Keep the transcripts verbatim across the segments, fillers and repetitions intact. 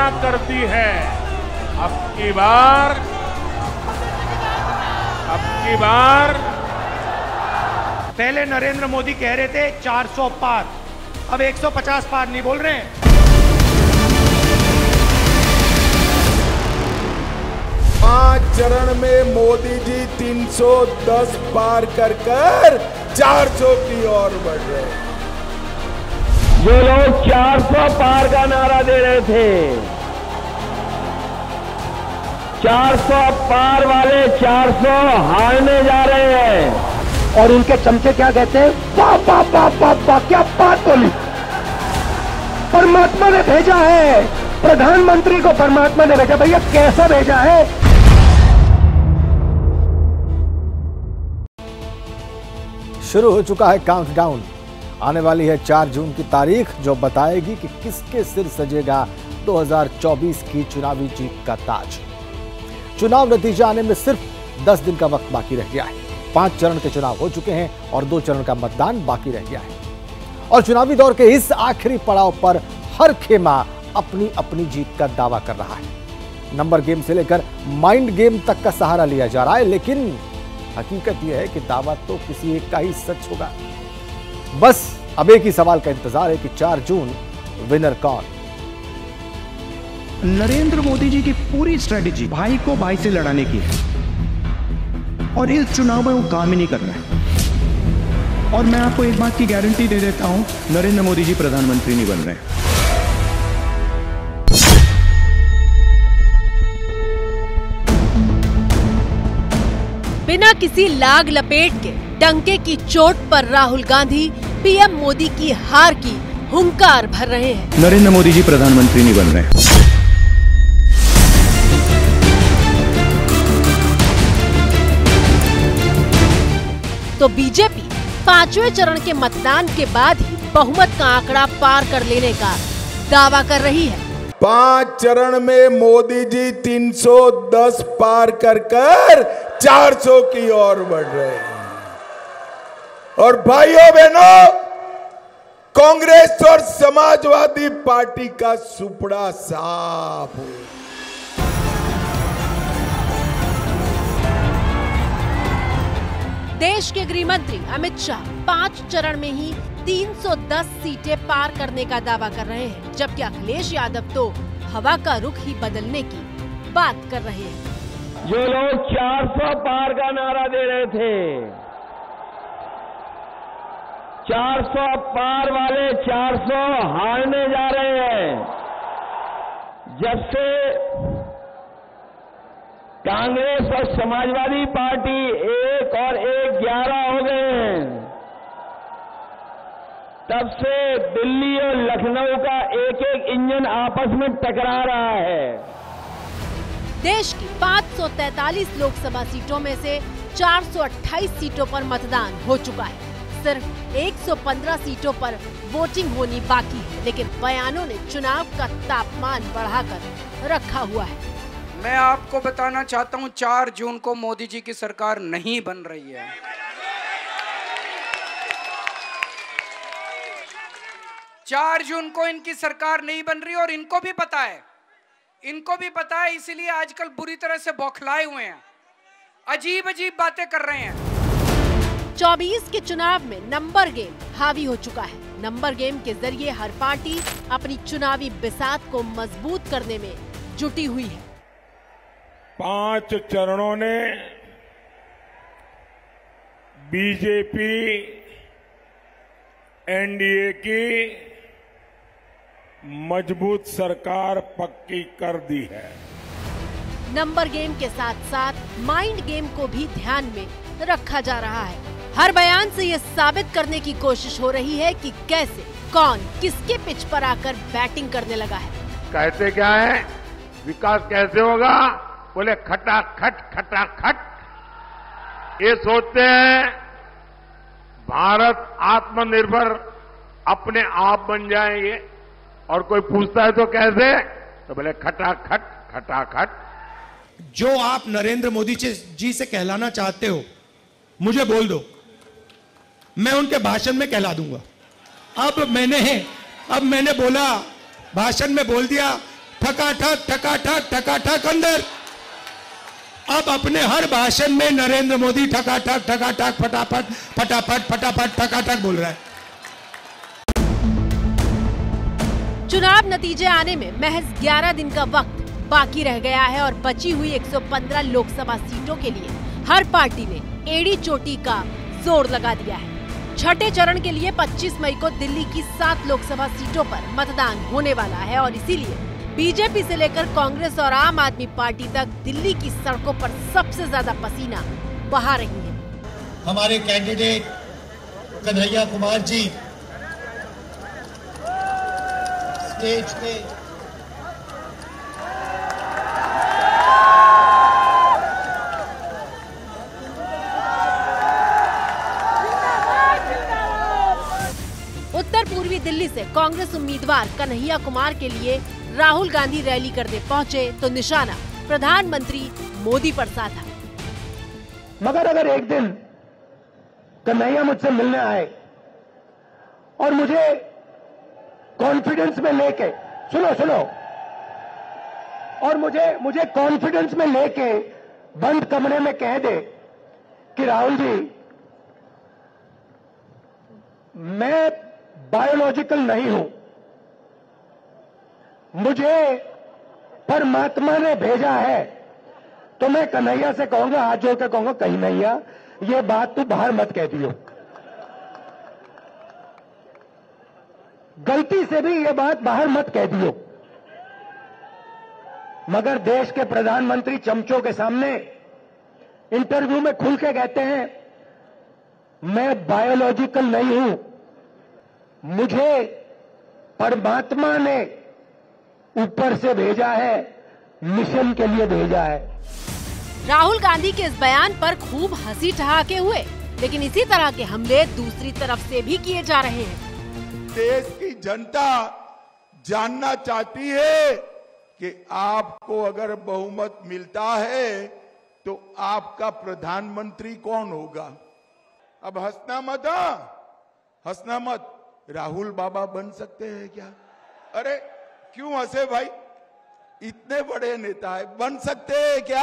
करती है। अब की बार अब की बार पहले नरेंद्र मोदी कह रहे थे चार सौ पार, अब एक सौ पचास पार नहीं बोल रहे हैं। पांच चरण में मोदी जी तीन सौ दस पार कर कर चार सौ की ओर बढ़ रहे हैं। जो लोग चार सौ पार का नारा दे रहे थे, चार सौ पार वाले चार सौ हारने जा रहे हैं। और उनके चमचे क्या कहते हैं? वाह वाह वाह वाह वाह, क्या बात बोली। परमात्मा ने भेजा है, प्रधानमंत्री को परमात्मा ने भेजा। भैया कैसा भेजा है? शुरू हो चुका है काउंटडाउन। आने वाली है चार जून की तारीख, जो बताएगी कि किसके सिर सजेगा दो हज़ार चौबीस की चुनावी जीत का ताज। चुनाव नतीजे आने में सिर्फ दस दिन का वक्त बाकी रह गया है। पांच चरण के चुनाव हो चुके हैं और दो चरण का मतदान बाकी रह गया है। और चुनावी दौर के इस आखिरी पड़ाव पर हर खेमा अपनी अपनी जीत का दावा कर रहा है। नंबर गेम से लेकर माइंड गेम तक का सहारा लिया जा रहा है, लेकिन हकीकत यह है कि दावा तो किसी एक का ही सच होगा। बस अब एक ही सवाल का इंतजार है कि चार जून विनर कौन। नरेंद्र मोदी जी की पूरी स्ट्रेटेजी भाई को भाई से लड़ाने की है, और इस चुनाव में वो काम ही नहीं कर रहा है। और मैं आपको एक बात की गारंटी दे देता हूं, नरेंद्र मोदी जी प्रधानमंत्री नहीं बन रहे हैं। बिना किसी लाग लपेट के डंके की चोट पर राहुल गांधी पीएम मोदी की हार की हुंकार भर रहे हैं। नरेंद्र मोदी जी प्रधानमंत्री नहीं बन रहे हैं। तो बीजेपी पांचवें चरण के मतदान के बाद ही बहुमत का आंकड़ा पार कर लेने का दावा कर रही है। पांच चरण में मोदी जी तीन सौ दस पार कर कर चार सौ की ओर बढ़ रहे हैं। और भाइयों बहनों, कांग्रेस और समाजवादी पार्टी का सुपड़ा साफ हो। देश के गृह मंत्री अमित शाह पांच चरण में ही तीन सौ दस सीटें पार करने का दावा कर रहे हैं, जबकि अखिलेश यादव तो हवा का रुख ही बदलने की बात कर रहे हैं। जो लोग चार सौ पार का नारा दे रहे थे, चार सौ पार वाले चार सौ हारने जा रहे हैं। जब से कांग्रेस और समाजवादी पार्टी एक और एक ग्यारह हो गए हैं, तब से दिल्ली और लखनऊ का एक एक इंजन आपस में टकरा रहा है। देश की पांच सौ तैंतालीस लोकसभा सीटों में से चार सौ अट्ठाईस सीटों पर मतदान हो चुका है। सिर्फ एक सौ पंद्रह सीटों पर वोटिंग होनी बाकी है, लेकिन बयानों ने चुनाव का तापमान बढ़ाकर रखा हुआ है। मैं आपको बताना चाहता हूं, चार जून को मोदी जी की सरकार नहीं बन रही है। चार जून को इनकी सरकार नहीं बन रही और इनको भी पता है, इनको भी पता है, इसीलिए आजकल बुरी तरह से बौखलाए हुए हैं, अजीब अजीब बातें कर रहे हैं। चौबीस के चुनाव में नंबर गेम हावी हो चुका है। नंबर गेम के जरिए हर पार्टी अपनी चुनावी बिसात को मजबूत करने में जुटी हुई है। पांच चरणों ने बीजेपी एनडीए की मजबूत सरकार पक्की कर दी है। नंबर गेम के साथ साथ माइंड गेम को भी ध्यान में रखा जा रहा है। हर बयान से ये साबित करने की कोशिश हो रही है कि कैसे, कौन, किसके पिच पर आकर बैटिंग करने लगा है। कहते क्या है, विकास कैसे होगा? बोले खटा खट खटा खट। ये सोचते हैं भारत आत्मनिर्भर अपने आप बन जाएंगे, और कोई पूछता है तो कैसे, तो बोले खटा खट खटा खट। जो आप नरेंद्र मोदी जी से कहलाना चाहते हो, मुझे बोल दो, मैं उनके भाषण में कहला दूंगा। अब मैंने अब मैंने बोला, भाषण में बोल दिया ठकाठक ठकाठक ठकाठक अंदर। अब अपने हर भाषण में नरेंद्र मोदी ठकाठक ठकाठक फटाफट फटाफट फटाफट ठकाठक बोल रहा है। चुनाव नतीजे आने में महज ग्यारह दिन का वक्त बाकी रह गया है और बची हुई एक सौ पंद्रह लोकसभा सीटों के लिए हर पार्टी ने एड़ी चोटी का जोर लगा दिया है। छठे चरण के लिए पच्चीस मई को दिल्ली की सात लोकसभा सीटों पर मतदान होने वाला है और इसीलिए बीजेपी से लेकर कांग्रेस और आम आदमी पार्टी तक दिल्ली की सड़कों पर सबसे ज्यादा पसीना बहा रही है। हमारे कैंडिडेट कन्हैया कुमार जी स्टेज पे उत्तर पूर्वी दिल्ली से कांग्रेस उम्मीदवार कन्हैया कुमार के लिए राहुल गांधी रैली करने पहुंचे तो निशाना प्रधानमंत्री मोदी पर साधा। मगर अगर एक दिन कन्हैया मुझसे मिलने आए और मुझे कॉन्फिडेंस में लेके सुनो सुनो और मुझे मुझे कॉन्फिडेंस में लेके बंद कमरे में कह दे कि राहुल जी मैं बायोलॉजिकल नहीं हूं, मुझे परमात्मा ने भेजा है, तो मैं कन्हैया से कहूंगा, हाथ जोड़ के कहूंगा, कन्हैया ये बात तू बाहर मत कह दियो, गलती से भी ये बात बाहर मत कह दियो। मगर देश के प्रधानमंत्री चमचों के सामने इंटरव्यू में खुल के कहते हैं मैं बायोलॉजिकल नहीं हूं, मुझे परमात्मा ने ऊपर से भेजा है, मिशन के लिए भेजा है। राहुल गांधी के इस बयान पर खूब हंसी ठहाके हुए, लेकिन इसी तरह के हमले दूसरी तरफ से भी किए जा रहे हैं। देश की जनता जानना चाहती है कि आपको अगर बहुमत मिलता है तो आपका प्रधानमंत्री कौन होगा। अब हंसना मत, हंसना मत, राहुल बाबा बन सकते हैं क्या? अरे क्यों हंसे भाई, इतने बड़े नेता है, बन सकते हैं क्या?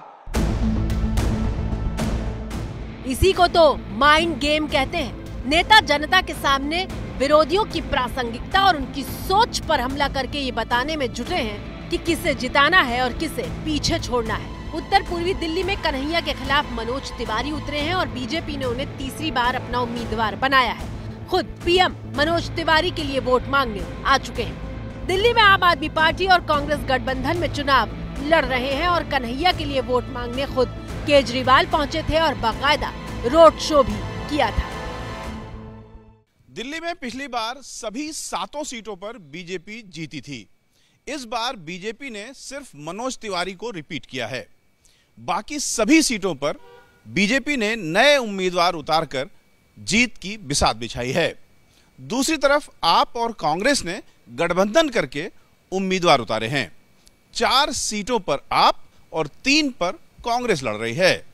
इसी को तो माइंड गेम कहते हैं। नेता जनता के सामने विरोधियों की प्रासंगिकता और उनकी सोच पर हमला करके ये बताने में जुटे हैं कि किसे जिताना है और किसे पीछे छोड़ना है। उत्तर पूर्वी दिल्ली में कन्हैया के खिलाफ मनोज तिवारी उतरे हैं और बीजेपी ने उन्हें तीसरी बार अपना उम्मीदवार बनाया है। खुद पीएम मनोज तिवारी के लिए वोट मांगने आ चुके हैं। दिल्ली में आम आदमी पार्टी और कांग्रेस गठबंधन में चुनाव लड़ रहे हैं और कन्हैया के लिए वोट मांगने खुद केजरीवाल पहुंचे थे और बाकायदा रोड शो भी किया था। दिल्ली में पिछली बार सभी सातों सीटों पर बीजेपी जीती थी। इस बार बीजेपी ने सिर्फ मनोज तिवारी को रिपीट किया है। बाकी सभी सीटों पर बीजेपी ने नए उम्मीदवार उतारकर जीत की बिसात बिछाई है। दूसरी तरफ आप और कांग्रेस ने गठबंधन करके उम्मीदवार उतारे हैं। चार सीटों पर आप और तीन पर कांग्रेस लड़ रही है।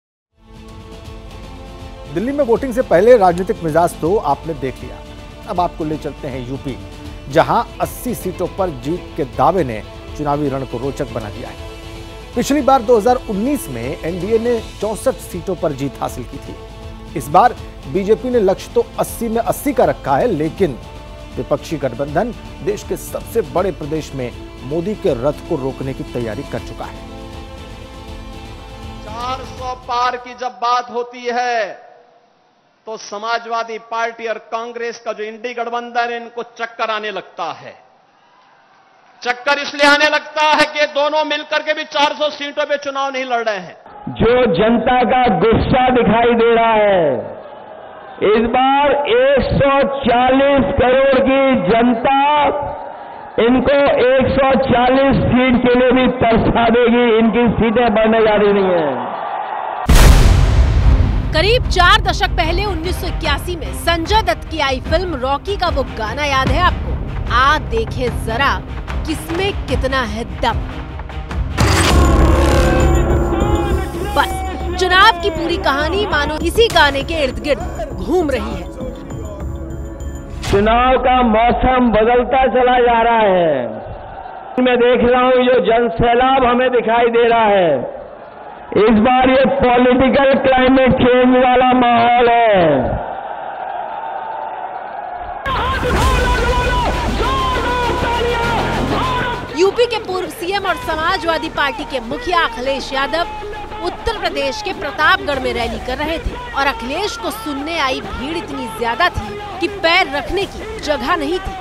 दिल्ली में वोटिंग से पहले राजनीतिक मिजाज तो आपने देख लिया। अब आपको ले चलते हैं यूपी, जहां अस्सी सीटों पर जीत के दावे ने चुनावी रण को रोचक बना दिया है। पिछली बार दो हज़ार उन्नीस में एनडीए ने चौसठ सीटों पर जीत हासिल की थी। इस बार बीजेपी ने लक्ष्य तो अस्सी में अस्सी का रखा है, लेकिन विपक्षी गठबंधन देश के सबसे बड़े प्रदेश में मोदी के रथ को रोकने की तैयारी कर चुका है। चार सौ पार की जब बात होती है तो समाजवादी पार्टी और कांग्रेस का जो इंडी गठबंधन है, इनको चक्कर आने लगता है। चक्कर इसलिए आने लगता है कि दोनों मिलकर के भी चार सौ सीटों पे चुनाव नहीं लड़ रहे हैं। जो जनता का गुस्सा दिखाई दे रहा है, इस बार एक सौ चालीस करोड़ की जनता इनको एक सौ चालीस सीट के लिए भी तरसा देगी। इनकी सीटें बढ़ने जा रही नहीं है। करीब चार दशक पहले उन्नीस सौ इक्यासी में संजय दत्त की आई फिल्म रॉकी का वो गाना याद है आपको? आ देखे जरा किसमें कितना है दम। बस चुनाव की पूरी कहानी मानो इसी गाने के इर्द गिर्द घूम रही है। चुनाव का मौसम बदलता चला जा रहा है। मैं देख रहा हूं जो जन सैलाब हमें दिखाई दे रहा है, इस बार ये पॉलिटिकल क्लाइमेट चेंज वाला माहौल है। यूपी के पूर्व सीएम और समाजवादी पार्टी के मुखिया अखिलेश यादव उत्तर प्रदेश के प्रतापगढ़ में रैली कर रहे थे और अखिलेश को सुनने आई भीड़ इतनी ज्यादा थी कि पैर रखने की जगह नहीं थी।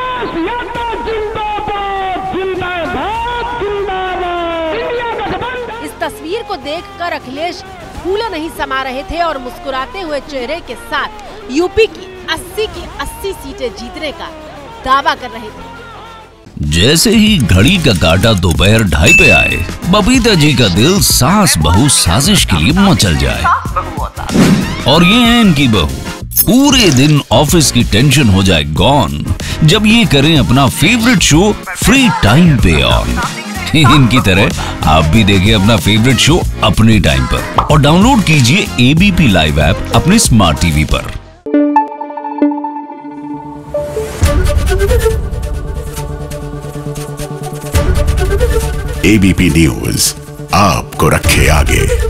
इस तस्वीर को देखकर अखिलेश फूले नहीं समा रहे थे और मुस्कुराते हुए चेहरे के साथ यूपी की अस्सी की अस्सी सीटें जीतने का दावा कर रहे थे। जैसे ही घड़ी का काटा दोपहर ढाई पे आए, बबीता जी का दिल सास बहू साजिश के लिए मचल जाए। और ये है इनकी बहू, पूरे दिन ऑफिस की टेंशन हो जाए गॉन जब ये करें अपना फेवरेट शो फ्री टाइम पे ऑन। इनकी तरह आप भी देखें अपना फेवरेट शो अपने टाइम पर और डाउनलोड कीजिए एबीपी लाइव ऐप अपने स्मार्ट टीवी पर। एबीपी न्यूज आपको रखे आगे।